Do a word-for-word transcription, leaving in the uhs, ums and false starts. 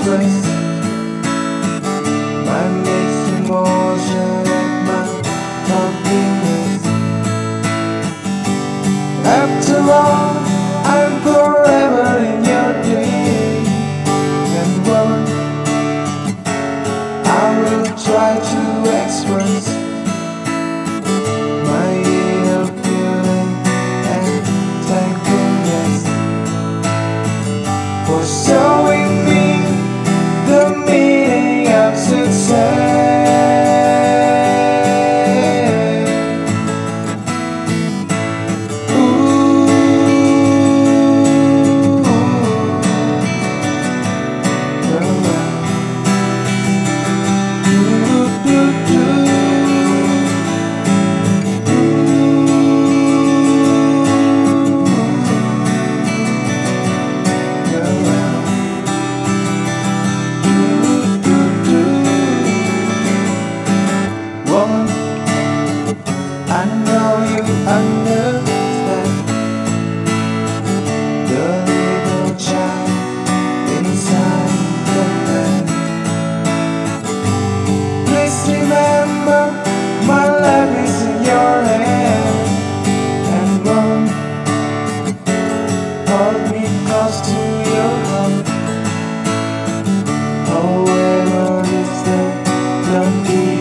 express my mixed emotion and my happiness. After all, I'm forever in your dream, and woman, I will try to express my inner feeling and thankfulness for showing me the meaning of success. I know you understand the little child inside the man. Please remember, my life is in your hand, and won't hold me close to your heart. However, it's the